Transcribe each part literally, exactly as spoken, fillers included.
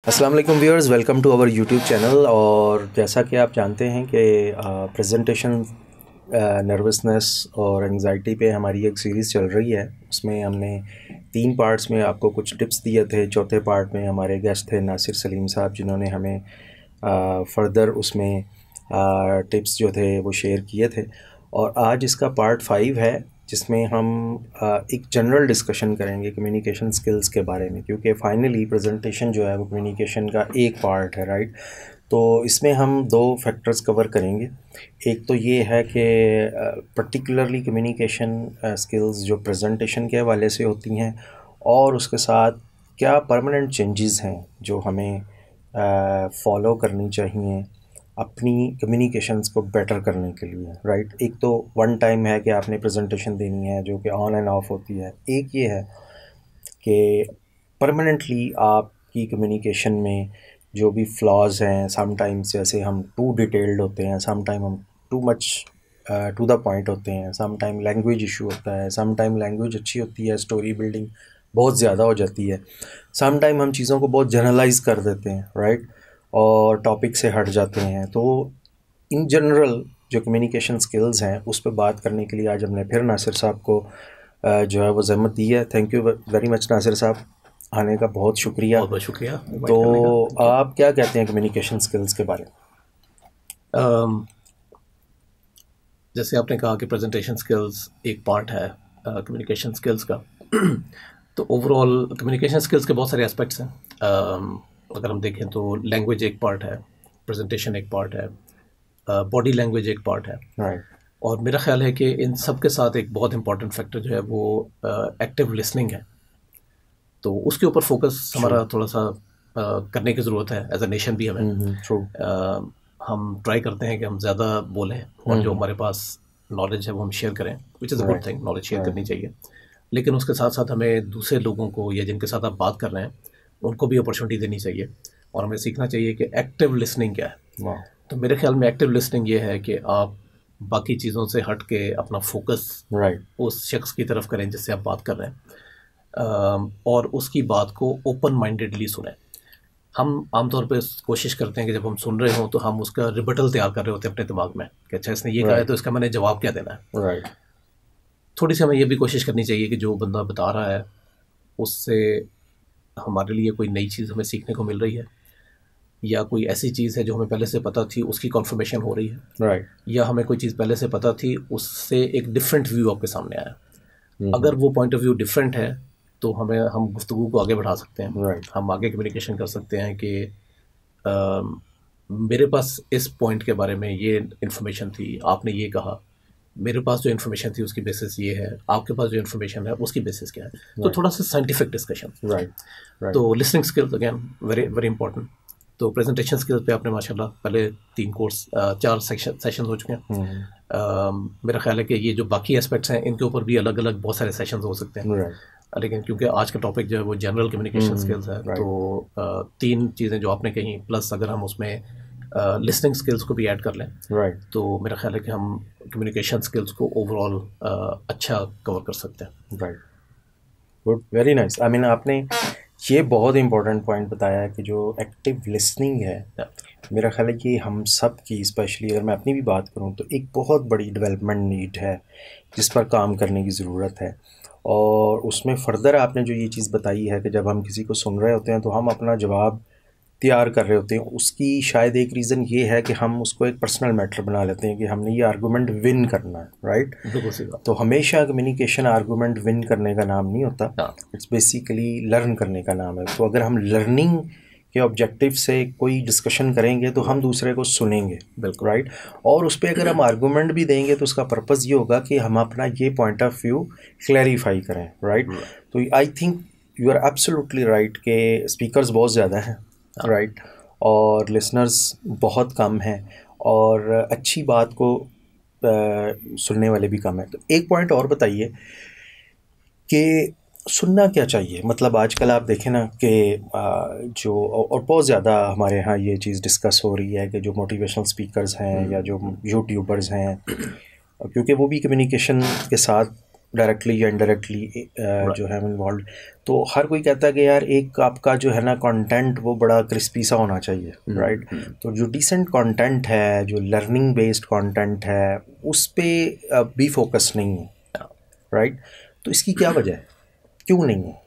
अस्सलाम वालेकुम viewers, welcome to our YouTube channel. और जैसा कि आप जानते हैं कि प्रेजेंटेशन नर्वसनेस और एंजाइटी पे हमारी एक सीरीज़ चल रही है। उसमें हमने तीन पार्ट्स में आपको कुछ टिप्स दिए थे। चौथे पार्ट में हमारे गेस्ट थे नासिर सलीम साहब, जिन्होंने हमें फ़र्दर उसमें टिप्स जो थे वो शेयर किए थे। और आज इसका पार्ट फाइव है, जिसमें हम एक जनरल डिस्कशन करेंगे कम्युनिकेशन स्किल्स के बारे में, क्योंकि फ़ाइनली प्रेजेंटेशन जो है वो कम्युनिकेशन का एक पार्ट है, राइट। तो इसमें हम दो फैक्टर्स कवर करेंगे। एक तो ये है कि पर्टिकुलरली कम्युनिकेशन स्किल्स जो प्रेजेंटेशन के हवाले से होती हैं, और उसके साथ क्या परमानेंट चेंजेस हैं जो हमें फॉलो करनी चाहिए अपनी कम्युनिकेशंस को बेटर करने के लिए, राइट। एक तो वन टाइम है कि आपने प्रेजेंटेशन देनी है जो कि ऑन एंड ऑफ होती है। एक ये है कि परमानेंटली आपकी कम्युनिकेशन में जो भी फ्लॉज हैं, समटाइम्स जैसे हम टू डिटेल्ड होते हैं, समटाइम हम too much to the point होते हैं, समटाइम लैंग्वेज इशू होता है, समटाइम लैंग्वेज अच्छी होती है, स्टोरी बिल्डिंग बहुत ज़्यादा हो जाती है, समटाइम हम चीज़ों को बहुत जनरलाइज कर देते हैं, राइट, और टॉपिक से हट जाते हैं। तो इन जनरल जो कम्युनिकेशन स्किल्स हैं उस पर बात करने के लिए आज हमने फिर नासिर साहब को जो है वो ज़हमत दी है। Thank you very much Nasir साहब, आने का बहुत शुक्रिया। बहुत बहुत शुक्रिया। तो आप क्या कहते हैं कम्युनिकेशन स्किल्स के बारे में? um, जैसे आपने कहा कि प्रेजेंटेशन स्किल्स एक पार्ट है कम्युनिकेशन uh, स्किल्स का तो ओवरऑल कम्युनिकेशन स्किल्स के बहुत सारे एस्पेक्ट्स हैं। um, अगर हम देखें तो लैंग्वेज एक पार्ट है, प्रेजेंटेशन एक पार्ट है, बॉडी लैंग्वेज एक पार्ट है, राइट। और मेरा ख्याल है कि इन सब के साथ एक बहुत इंपॉर्टेंट फैक्टर जो है वो एक्टिव uh, लिसनिंग है। तो उसके ऊपर फोकस हमारा थोड़ा सा uh, करने की ज़रूरत है एज अ नेशन भी हमें। mm-hmm, uh, हम ट्राई करते हैं कि हम ज़्यादा बोलें और mm-hmm. जो हमारे पास नॉलेज है वो हम शेयर करें, which is a good thing, knowledge share करनी चाहिए। लेकिन उसके साथ साथ हमें दूसरे लोगों को या जिनके साथ आप बात कर रहे हैं उनको भी अपॉर्चुनिटी देनी चाहिए, और हमें सीखना चाहिए कि एक्टिव लिसनिंग क्या है। wow. तो मेरे ख्याल में एक्टिव लिसनिंग ये है कि आप बाकी चीज़ों से हट के अपना फोकस right. उस शख्स की तरफ करें जिससे आप बात कर रहे हैं, और उसकी बात को ओपन माइंडेडली सुनें। हम आमतौर पे कोशिश करते हैं कि जब हम सुन रहे हों तो हम उसका रिबटल तैयार कर रहे होते हैं अपने दिमाग में कि अच्छा इसने ये right. कहा है तो इसका मैंने जवाब क्या देना है। right. थोड़ी सी हमें ये भी कोशिश करनी चाहिए कि जो बंदा बता रहा है उससे हमारे लिए कोई नई चीज़ हमें सीखने को मिल रही है, या कोई ऐसी चीज़ है जो हमें पहले से पता थी उसकी कॉन्फर्मेशन हो रही है, right. या हमें कोई चीज़ पहले से पता थी उससे एक डिफरेंट व्यू आपके सामने आया। mm-hmm. अगर वो पॉइंट ऑफ व्यू डिफरेंट है तो हमें हम गुफ्तगू को आगे बढ़ा सकते हैं। right. हम आगे कम्युनिकेशन कर सकते हैं कि आ, मेरे पास इस पॉइंट के बारे में ये इन्फॉर्मेशन थी, आपने ये कहा, मेरे पास जो इन्फॉर्मेशन थी उसकी बेसिस ये है, आपके पास जो इन्फॉर्मेशन है उसकी बेसिस क्या है। right. तो थोड़ा सा साइंटिफिक डिस्कशन। right. right. तो listening skills again very very important. तो प्रेजेंटेशन स्किल्स पे आपने माशाल्लाह पहले तीन कोर्स चार सेक्शन सेशन हो चुके हैं। mm-hmm. uh, मेरा ख्याल है कि ये जो बाकी एस्पेक्ट्स हैं इनके ऊपर भी अलग अलग बहुत सारे सेशंस हो सकते हैं। right. लेकिन क्योंकि आज का टॉपिक जो है वो जनरल कम्युनिकेशन स्किल्स है, right. तो uh, तीन चीज़ें जो आपने कही प्लस अगर हम उसमें लिसनिंग uh, स्किल्स को भी ऐड कर लें, right. तो मेरा ख्याल है कि हम कम्युनिकेशन स्किल्स को ओवरऑल uh, अच्छा कवर कर सकते हैं। Right, good, very nice. I mean आपने ये बहुत इंपॉर्टेंट पॉइंट बताया है कि जो एक्टिव लिसनिंग है, yeah. मेरा ख्याल है कि हम सब की, स्पेशली अगर मैं अपनी भी बात करूं तो एक बहुत बड़ी डेवलपमेंट नीड है जिस पर काम करने की ज़रूरत है। और उसमें फ़र्दर आपने जो ये चीज़ बताई है कि जब हम किसी को सुन रहे होते हैं तो हम अपना जवाब तैयार कर रहे होते हैं, उसकी शायद एक रीज़न ये है कि हम उसको एक पर्सनल मैटर बना लेते हैं कि हमने ये आर्गूमेंट विन करना है, राइट। तो हमेशा कम्युनिकेशन आर्गूमेंट विन करने का नाम नहीं होता, इट्स बेसिकली लर्न करने का नाम है। तो अगर हम लर्निंग के ऑब्जेक्टिव से कोई डिस्कशन करेंगे तो हम दूसरे को सुनेंगे, बिल्कुल, राइट। और उस पर अगर हम आर्गूमेंट भी देंगे तो उसका पर्पज़ ये होगा कि हम अपना ये पॉइंट ऑफ व्यू क्लैरिफाई करें, राइट। तो I think you are absolutely right कि स्पीकर्स बहुत ज़्यादा हैं, राइट right. और लिसनर्स बहुत कम हैं, और अच्छी बात को आ, सुनने वाले भी कम हैं। तो एक पॉइंट और बताइए कि सुनना क्या चाहिए। मतलब आजकल आप देखें ना कि जो और बहुत ज़्यादा हमारे यहाँ ये चीज़ डिस्कस हो रही है कि जो मोटिवेशनल स्पीकर्स हैं या जो यूट्यूबर्स हैं, क्योंकि वो भी कम्युनिकेशन के साथ डायरेक्टली या इनडायरेक्टली जो है इन्वॉल्व। तो हर कोई कहता है कि यार एक आपका जो है ना कंटेंट वो बड़ा क्रिस्पी सा होना चाहिए, राइट। तो जो डिसेंट कंटेंट है, जो लर्निंग बेस्ड कंटेंट है, उस पर भी फोकस नहीं है, राइट। तो इसकी क्या वजह है, क्यों नहीं है?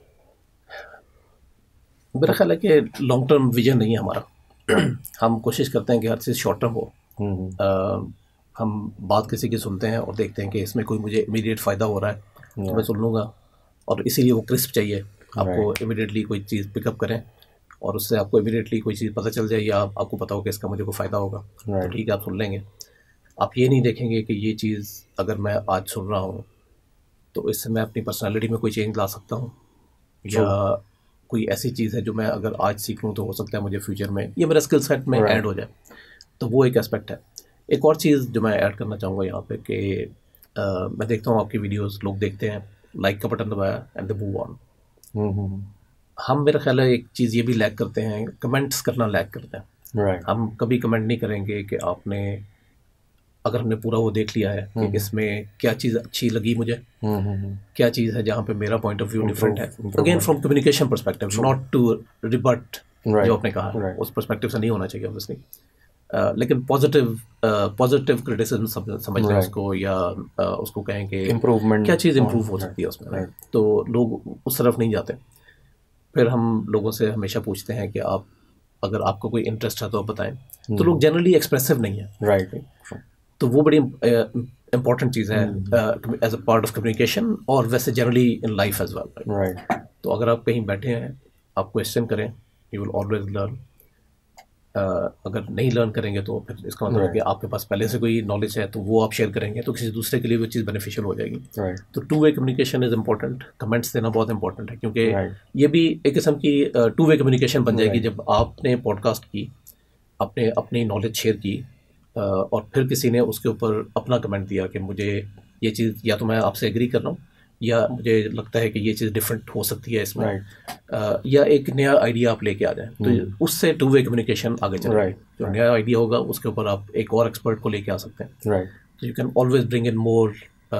मेरा ख्याल है कि लॉन्ग टर्म विजन नहीं है हमारा। हम कोशिश करते हैं कि हर चीज़ शॉर्ट टर्म हो। आ, हम बात किसी की सुनते हैं और देखते हैं कि इसमें कोई मुझे इमीडिएट फ़ायदा हो रहा है तो मैं सुन लूँगा, और इसीलिए वो क्रिस्प चाहिए आपको, इमीडिएटली कोई चीज़ पिकअप करें और उससे आपको इमीडिएटली कोई चीज़ पता चल जाए या आपको पता हो कि इसका मुझे कोई फ़ायदा होगा, तो ठीक है आप सुन लेंगे। आप ये नहीं देखेंगे कि ये चीज़ अगर मैं आज सुन रहा हूँ तो इससे मैं अपनी पर्सनैलिटी में कोई चेंज ला सकता हूँ, या कोई ऐसी चीज़ है जो मैं अगर आज सीख लूँ तो हो सकता है मुझे फ्यूचर में ये मेरा स्किल सेट में ऐड हो जाए। तो वो एक एस्पेक्ट है। एक और चीज़ जो मैं ऐड करना चाहूँगा यहाँ पे कि मैं देखता हूँ आपकी वीडियोस लोग देखते हैं, लाइक का बटन दबाया एंड दे मूव ऑन। हम मेरा ख्याल है एक चीज़ ये भी लैक करते हैं, कमेंट्स करना लैक करते हैं। right. हम कभी कमेंट नहीं करेंगे कि आपने, अगर हमने पूरा वो देख लिया है कि इसमें क्या चीज़ अच्छी लगी मुझे, क्या चीज़ है जहाँ पे मेरा पॉइंट ऑफ व्यू डिफरेंट है, again from communication perspective, not to rebut जो आपने कहा, right. उस परस्पेक्टिव से नहीं होना चाहिए ऑब्वियसली, uh, लेकिन पॉजिटिव पॉजिटिव क्रिटिसिज्म समझ लें उसको, या uh, उसको कहें कि इम्प्रूवमेंट, क्या चीज़ इम्प्रूव हो सकती है उसमें, right. तो लोग उस तरफ नहीं जाते। फिर हम लोगों से हमेशा पूछते हैं कि आप, अगर आपको कोई इंटरेस्ट है तो आप बताएं, तो लोग जनरली एक्सप्रेसिव नहीं है, राइट। तो वो बड़ी इंपॉर्टेंट चीज़ है as a part of communication, और वैसे generally in life as well, right. तो अगर आप कहीं बैठे हैं, आप क्वेश्चन करें, यू विल ऑलवेज लर्न। अगर नहीं लर्न करेंगे तो फिर इसका मतलब है कि आपके पास पहले से कोई नॉलेज है तो वो आप शेयर करेंगे तो किसी दूसरे के लिए वो चीज़ बेनिफिशियल हो जाएगी। right. तो two way communication is important. Comments देना बहुत इंपॉर्टेंट है, क्योंकि right. ये भी एक किस्म की टू वे कम्युनिकेशन बन जाएगी। right. जब आपने पॉडकास्ट की, आपने अपनी नॉलेज शेयर की, uh, और फिर किसी ने उसके ऊपर अपना कमेंट दिया कि मुझे ये चीज़, या तो मैं आपसे एग्री कर रहा हूँ या मुझे लगता है कि ये चीज़ डिफरेंट हो सकती है इसमें, right. uh, या एक नया आइडिया आप लेके आ जाएं, तो hmm. उससे टू वे कम्युनिकेशन आगे चले। right. जो right. नया आइडिया होगा उसके ऊपर आप एक और एक्सपर्ट को लेके आ सकते हैं। right. तो you can always bring in more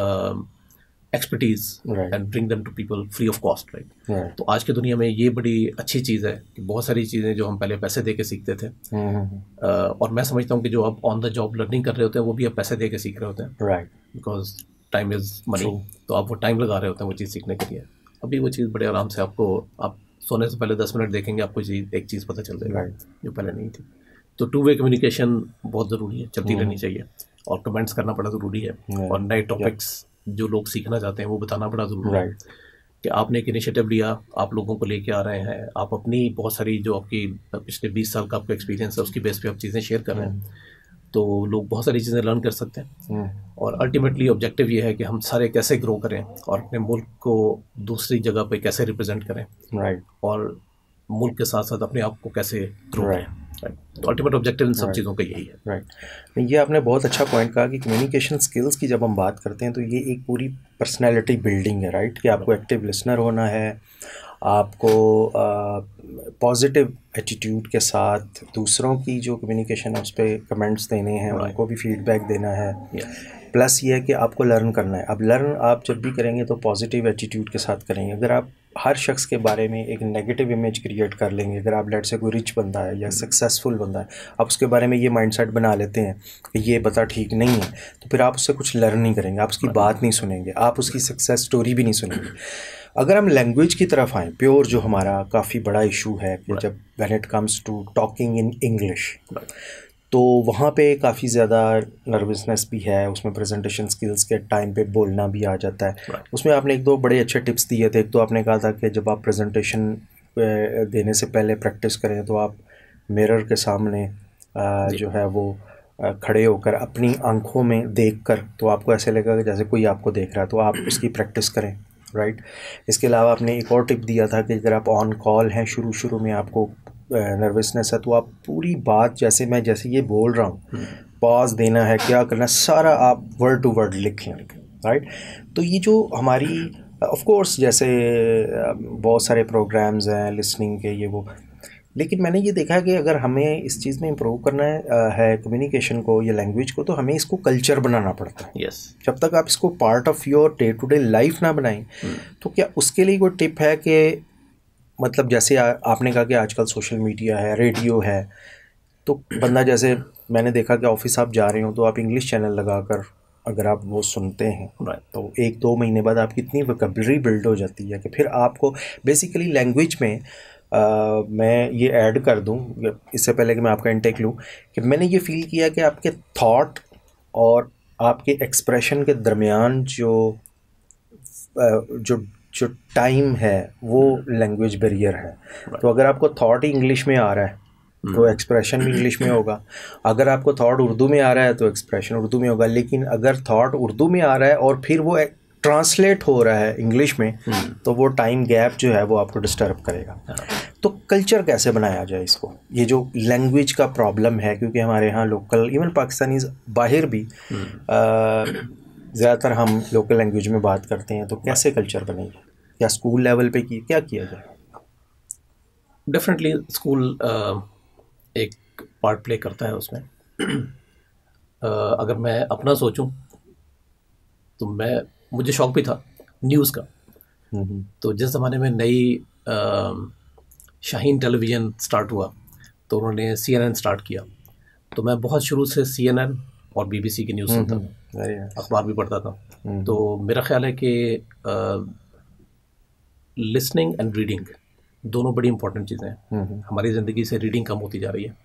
expertise and bring them to people free of cost, right. तो आज की दुनिया में ये बड़ी अच्छी चीज़ है कि बहुत सारी चीज़ें जो हम पहले पैसे दे के सीखते थे, hmm. uh, और मैं समझता हूँ कि जो आप ऑन द जॉब लर्निंग कर रहे होते हैं वो भी आप पैसे दे के सीख रहे होते हैं, right, because time is money. तो आप वो टाइम लगा रहे होते हैं वो चीज़ सीखने के लिए। अभी वो चीज़ बड़े आराम से आपको, आप सोने से पहले दस मिनट देखेंगे, आपको चीज़ एक चीज़ पता चल जाएगी, right. जो पहले नहीं थी। तो टू वे कम्युनिकेशन बहुत ज़रूरी है, चलती रहनी चाहिए, और कमेंट्स करना बड़ा ज़रूरी है, और नए टॉपिक्स जो लोग सीखना चाहते हैं वो बताना बड़ा ज़रूरी है कि आपने एक इनिशिएटिव लिया, आप लोगों को लेके आ रहे हैं, आप अपनी बहुत सारी जो आपकी पिछले बीस साल का आपका एक्सपीरियंस है उसकी बेस पे आप चीज़ें शेयर कर रहे हैं, तो लोग बहुत सारी चीज़ें लर्न कर सकते हैं। और अल्टीमेटली ऑब्जेक्टिव ये है कि हम सारे कैसे ग्रो करें और अपने मुल्क को दूसरी जगह पे कैसे रिप्रेजेंट करें, राइट, और मुल्क के साथ साथ अपने आप को कैसे ग्रो करें, राइट। तो अल्टीमेट ऑब्जेक्टिव इन सब चीज़ों का यही है, राइट। ये आपने बहुत अच्छा पॉइंट कहा कि कम्युनिकेशन स्किल्स की जब हम बात करते हैं तो ये एक पूरी पर्सनैलिटी बिल्डिंग है, राइट, कि आपको एक्टिव लिसनर होना है, आपको पॉजिटिव एटीट्यूड के साथ दूसरों की जो कम्युनिकेशन है उस पर कमेंट्स देने हैं, right. उनको भी फीडबैक देना है, प्लस yeah. ये है कि आपको लर्न करना है। अब लर्न आप जब भी करेंगे तो पॉजिटिव एटीट्यूड के साथ करेंगे। अगर आप हर शख्स के बारे में एक नेगेटिव इमेज क्रिएट कर लेंगे, अगर आप लेट से कोई रिच बंदा है या सक्सेसफुल बंदा है, आप उसके बारे में ये माइंडसेट बना लेते हैं कि ये बता ठीक नहीं है, तो फिर आप उससे कुछ लर्न नहीं करेंगे, आप उसकी बात नहीं सुनेंगे, आप उसकी सक्सेस स्टोरी भी नहीं सुनेंगे। अगर हम लैंग्वेज की तरफ आएँ, प्योर जो हमारा काफ़ी बड़ा इशू है कि जब when it comes to talking in English, तो वहाँ पे काफ़ी ज़्यादा नर्वसनेस भी है, उसमें प्रेजेंटेशन स्किल्स के टाइम पे बोलना भी आ जाता है। right. उसमें आपने एक दो बड़े अच्छे टिप्स दिए थे। एक तो आपने कहा था कि जब आप प्रेजेंटेशन देने से पहले प्रैक्टिस करें तो आप मिरर के सामने जो है वो खड़े होकर अपनी आंखों में देखकर, तो आपको ऐसे लगेगा कि जैसे कोई आपको देख रहा है, तो आप उसकी प्रैक्टिस करें, राइट। इसके अलावा आपने एक और टिप दिया था कि अगर आप ऑन कॉल हैं, शुरू शुरू में आपको नर्वसनेस है, तो आप पूरी बात, जैसे मैं जैसे ये बोल रहा हूँ, पॉज देना है, क्या करना है, सारा आप वर्ड टू वर्ड लिख लें, राइट। तो ये जो हमारी, ऑफ कोर्स जैसे बहुत सारे प्रोग्राम्स हैं लिसनिंग के, ये वो, लेकिन मैंने ये देखा है कि अगर हमें इस चीज़ में इम्प्रूव करना है, अ, है कम्युनिकेशन को या लैंग्वेज को, तो हमें इसको कल्चर बनाना पड़ता है। यस। जब तक आप इसको part of your day to day life ना बनाएं, तो क्या उसके लिए कोई टिप है कि मतलब जैसे आ, आपने कहा कि आजकल सोशल मीडिया है, रेडियो है, तो बंदा जैसे मैंने देखा कि ऑफिस आप जा रहे हो तो आप इंग्लिश चैनल लगाकर अगर आप वो सुनते हैं, तो एक दो महीने बाद आपकी इतनी वोकैबुलरी बिल्ड हो जाती है कि फिर आपको बेसिकली लैंग्वेज में Uh, मैं ये ऐड कर दूं इससे पहले कि मैं आपका इंटेक लूं, कि मैंने ये फील किया कि आपके थॉट और आपके एक्सप्रेशन के दरमियान जो uh, जो जो टाइम है वो लैंग्वेज बैरियर है। तो अगर आपको थॉट ही इंग्लिश में आ रहा है तो एक्सप्रेशन भी इंग्लिश में होगा, अगर आपको थॉट उर्दू में आ रहा है तो एक्सप्रेशन उर्दू में होगा। लेकिन अगर थॉट उर्दू में आ रहा है और फिर वो ट्रांसलेट हो रहा है इंग्लिश में, तो वो टाइम गैप जो है वो आपको डिस्टर्ब करेगा। तो कल्चर कैसे बनाया जाए इसको, ये जो लैंग्वेज का प्रॉब्लम है, क्योंकि हमारे यहाँ लोकल इवन पाकिस्तानीज बाहर भी ज़्यादातर हम लोकल लैंग्वेज में बात करते हैं, तो कैसे कल्चर बनेगा, क्या स्कूल लेवल पे की क्या किया जाए? डेफिनेटली स्कूल एक पार्ट प्ले करता है उसमें। uh, अगर मैं अपना सोचूं तो मैं मुझे शौक भी था न्यूज़ का। तो जिस ज़माने में नई शाहीन टेलीविज़न स्टार्ट हुआ तो उन्होंने सी एन एन स्टार्ट किया, तो मैं बहुत शुरू से सी एन एन और बी बी सी की न्यूज़ सुनता था, अखबार भी पढ़ता था। तो मेरा ख्याल है कि लिसनिंग एंड रीडिंग दोनों बड़ी इंपॉर्टेंट चीज़ें हैं। हमारी ज़िंदगी से रीडिंग कम होती जा रही है।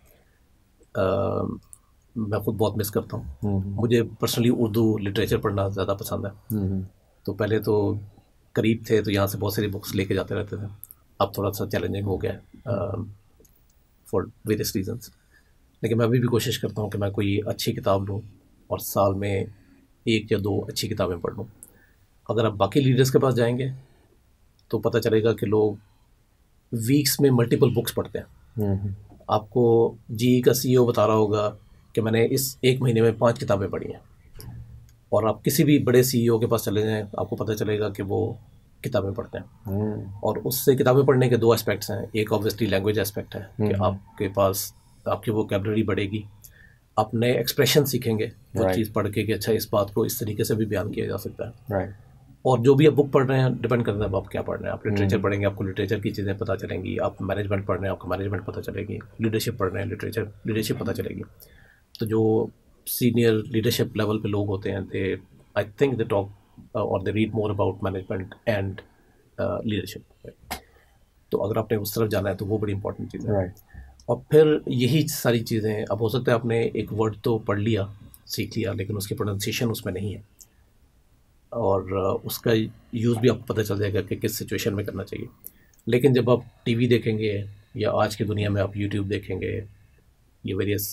uh, मैं खुद बहुत मिस करता हूँ। मुझे पर्सनली उर्दू लिटरेचर पढ़ना ज़्यादा पसंद है। तो पहले तो करीब थे तो यहाँ से बहुत सारी बुक्स लेके जाते रहते थे, अब थोड़ा सा चैलेंजिंग हो गया है फॉर वेरियस रीजंस। लेकिन मैं अभी भी कोशिश करता हूँ कि मैं कोई अच्छी किताब लूँ और साल में एक या दो अच्छी किताबें पढ़ लूँ। अगर आप बाकी लीडर्स के पास जाएंगे तो पता चलेगा कि लोग वीक्स में मल्टीपल बुक्स पढ़ते हैं। आपको जी का सी ई ओ बता रहा होगा कि मैंने इस एक महीने में पांच किताबें पढ़ी हैं, और आप किसी भी बड़े सी ई ओ के पास चले जाएं आपको पता चलेगा कि वो किताबें पढ़ते हैं। और उससे किताबें पढ़ने के दो एस्पेक्ट्स हैं। एक ऑब्वियसली लैंग्वेज एस्पेक्ट है कि आपके पास आपकी वोकैबुलरी बढ़ेगी, आप नए एक्सप्रेशन सीखेंगे वो चीज़ पढ़ के कि अच्छा इस बात को इस तरीके से भी बयान किया जा सकता है। और जो भी आप बुक पढ़ रहे हैं डिपेंड करता है आप क्या पढ़ रहे हैं। आप लिटरेचर पढ़ेंगे आपको लिटरेचर की चीज़ें पता चलेंगी, आप मैनेजमेंट पढ़ रहे हैं आपको मैनेजमेंट पता चलेगी, लीडरशिप पढ़ रहे हैं लिटरेचर लीडरशिप पता चलेगी। तो जो सीनियर लीडरशिप लेवल पे लोग होते हैं दे आई थिंक दे टॉक और they read more about management and leadership. तो अगर आपने उस तरफ जाना है तो वो बड़ी इंपॉर्टेंट चीज़ है। और फिर यही सारी चीज़ें, अब हो सकता है आपने एक वर्ड तो पढ़ लिया सीख लिया लेकिन उसकी प्रोनाउंसिएशन उसमें नहीं है, और उसका यूज़ भी आपको पता चल जाएगा कि किस सिचुएशन में करना चाहिए। लेकिन जब आप टीवी देखेंगे या आज की दुनिया में आप यूट्यूब देखेंगे, ये वेरियस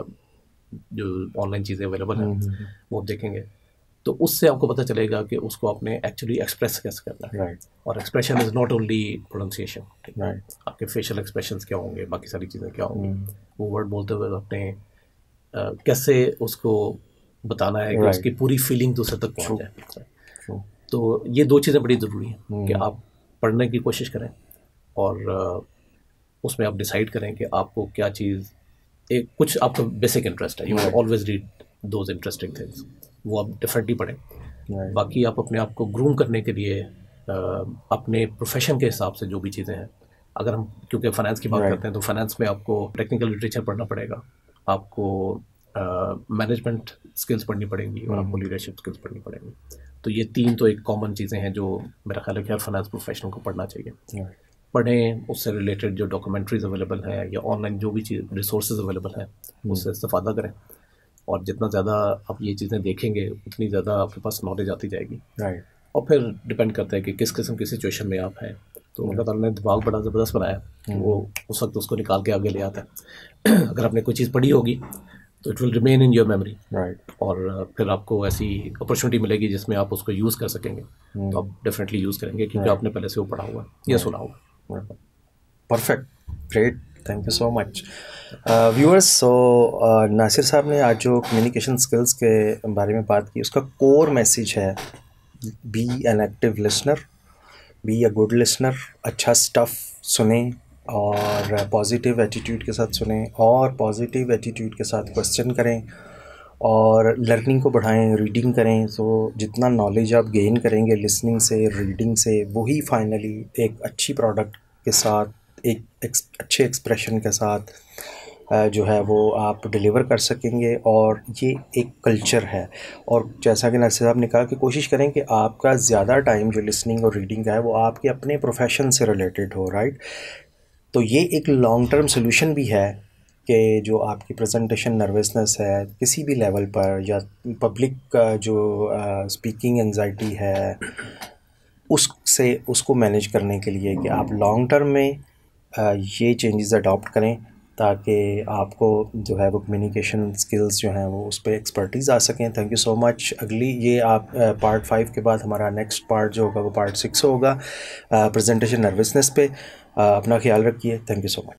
जो ऑनलाइन चीज़ें अवेलेबल हैं वो आप देखेंगे, तो उससे आपको पता चलेगा कि उसको आपने एक्चुअली एक्सप्रेस कैसे करना है। right. और expression is not only pronunciation, right. आपके फेशियल एक्सप्रेशंस क्या होंगे, बाकी सारी चीज़ें क्या होंगी, mm. वो वर्ड बोलते हुए आपने uh, कैसे उसको बताना है कि right. उसकी पूरी फीलिंग दूसरे तक पहुंच जाए। True. तो ये दो चीज़ें बड़ी ज़रूरी हैं mm. कि आप पढ़ने की कोशिश करें और uh, उसमें आप डिसाइड करें कि आपको क्या चीज़, एक कुछ आपका बेसिक इंटरेस्ट है, you always read those interesting things, वो आप डेफिनेटली पढ़ें। right. बाकी आप अपने आप को ग्रूम करने के लिए uh, अपने प्रोफेशन के हिसाब से जो भी चीज़ें हैं, अगर हम क्योंकि फाइनेंस की बात right. करते हैं तो फाइनेंस में आपको टेक्निकल लिटरेचर पढ़ना पड़ेगा, आपको मैनेजमेंट uh, स्किल्स पढ़नी पड़ेंगी और आपको लीडरशिप स्किल्स पढ़नी पड़ेंगी। तो ये तीन तो एक कॉमन चीज़ें हैं जो मेरा ख्याल है कि हर फाइनेंस प्रोफेशनल को पढ़ना चाहिए। right. पढ़ें, उससे रिलेटेड जो डॉक्यूमेंट्रीज अवेलेबल हैं या ऑनलाइन जो भी चीज़ रिसोर्सेज अवेलेबल हैं उससे इस्तेफादा करें, और जितना ज़्यादा आप ये चीज़ें देखेंगे उतनी ज़्यादा आपके पास नॉलेज आती जाएगी। right. और फिर डिपेंड करता है कि किस किस्म की सिचुएशन में आप हैं। तो अल्लाह ताला ने दिमाग बड़ा ज़बरदस्त बनाया, वो उस वक्त उसको निकाल के आगे ले आता है। अगर आपने कोई चीज़ पढ़ी होगी तो it will remain in your memory, और फिर आपको ऐसी अपॉर्चुनिटी मिलेगी जिसमें आप उसको यूज़ कर सकेंगे। hmm. तो आप डेफिनेटली यूज़ करेंगे क्योंकि right. आपने पहले से वो पढ़ा हुआ या सुना हुआ। Perfect, great, thank you so much viewers. So Nasir साहब ने आज जो कम्युनिकेशन स्किल्स के बारे में बात की, उसका कोर मैसेज है be an active listener, be a good listener. अच्छा स्टफ़ सुने, और पॉजिटिव एटीट्यूड के साथ सुने और पॉजिटिव एटीट्यूड के साथ क्वेश्चन करें और लर्निंग को बढ़ाएं, रीडिंग करें। सो जितना नॉलेज आप गेन करेंगे लिसनिंग से, रीडिंग से, वही फाइनली एक अच्छी प्रोडक्ट के साथ, एक एक्स, अच्छे एक्सप्रेशन के साथ जो है वो आप डिलीवर कर सकेंगे। और ये एक कल्चर है। और जैसा कि नरसी साहब ने कहा कि कोशिश करें कि आपका ज़्यादा टाइम जो लिसनिंग और रीडिंग का है वो आपके अपने प्रोफेशन से रिलेटेड हो, राइट। तो ये एक लॉन्ग टर्म सोल्यूशन भी है कि जो आपकी प्रेजेंटेशन नर्वसनेस है किसी भी लेवल पर, या पब्लिक का जो स्पीकिंग एंजाइटी है, उससे उसको मैनेज करने के लिए कि आप लॉन्ग टर्म में आ, ये चेंजेस अडॉप्ट करें ताकि आपको जो है वो कम्युनिकेशन स्किल्स जो हैं वो उस पर एक्सपर्टीज़ आ सकें। Thank you so much. अगली ये आप पार्ट फाइव के बाद हमारा नेक्स्ट पार्ट जो होगा वो पार्ट सिक्स होगा, प्रेजेंटेशन नर्वसनेस पे। आ, अपना ख्याल रखिए। Thank you so much.